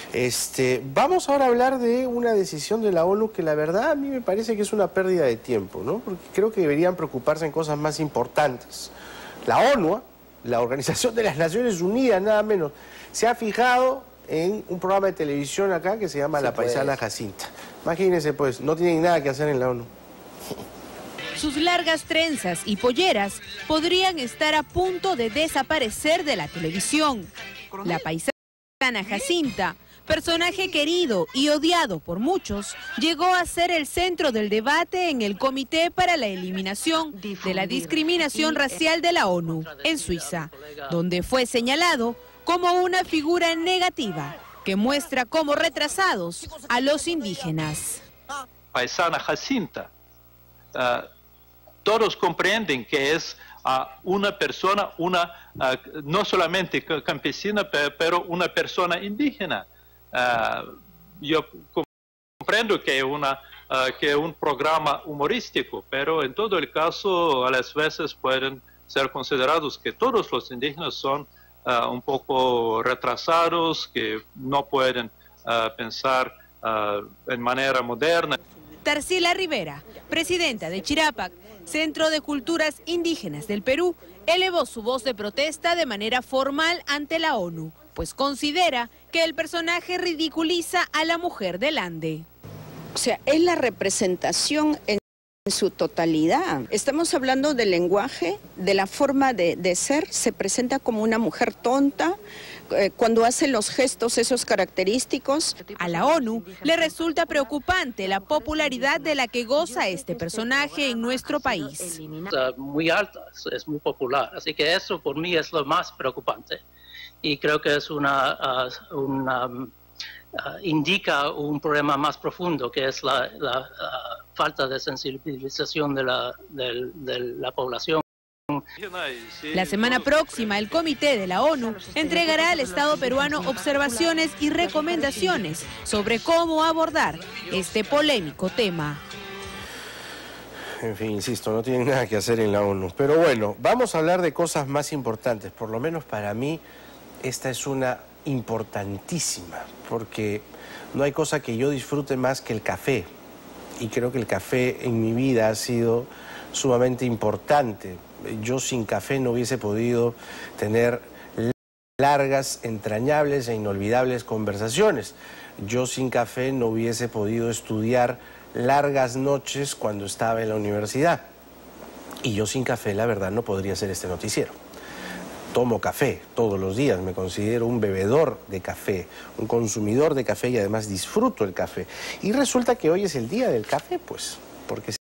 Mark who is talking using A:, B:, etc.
A: Vamos ahora a hablar de una decisión de la ONU que la verdad a mí me parece que es una pérdida de tiempo, ¿no? Porque creo que deberían preocuparse en cosas más importantes. La ONU, la Organización de las Naciones Unidas, nada menos, se ha fijado en un programa de televisión acá que se llama La Paisana Jacinta. Imagínense, pues, no tienen nada que hacer en la ONU.
B: Sus largas trenzas y polleras podrían estar a punto de desaparecer de la televisión. La paisana Jacinta, personaje querido y odiado por muchos, llegó a ser el centro del debate en el Comité para la Eliminación de la Discriminación Racial de la ONU, en Suiza, donde fue señalado como una figura negativa que muestra como retrasados a los indígenas.
C: Paisana Jacinta. Todos comprenden que es una persona, no solamente campesina, pero una persona indígena. Yo comprendo que es un programa humorístico, pero en todo el caso, a las veces pueden ser considerados que todos los indígenas son un poco retrasados, que no pueden pensar en manera moderna.
B: Tarsila Rivera, presidenta de Chirapac, Centro de Culturas Indígenas del Perú, elevó su voz de protesta de manera formal ante la ONU, pues considera que el personaje ridiculiza a la mujer del Ande.
D: O sea, es la representación en su totalidad. Estamos hablando del lenguaje, de la forma de ser, se presenta como una mujer tonta, cuando hace los gestos esos característicos.
B: A la ONU le resulta preocupante la popularidad de la que goza este personaje en nuestro país.
E: Muy alta, es muy popular, así que eso por mí es lo más preocupante y creo que es indica un problema más profundo, que es la falta de sensibilización de la población.
B: La semana próxima, el Comité de la ONU entregará al Estado peruano observaciones y recomendaciones sobre cómo abordar este polémico tema.
A: En fin, insisto, no tienen nada que hacer en la ONU. Pero bueno, vamos a hablar de cosas más importantes. Por lo menos para mí, esta es una importantísima, porque no hay cosa que yo disfrute más que el café. Y creo que el café en mi vida ha sido sumamente importante. Yo sin café no hubiese podido tener largas, entrañables e inolvidables conversaciones. Yo sin café no hubiese podido estudiar largas noches cuando estaba en la universidad. Y yo sin café, la verdad, no podría hacer este noticiero. Tomo café todos los días, me considero un bebedor de café, un consumidor de café y además disfruto el café. Y resulta que hoy es el día del café, pues, porque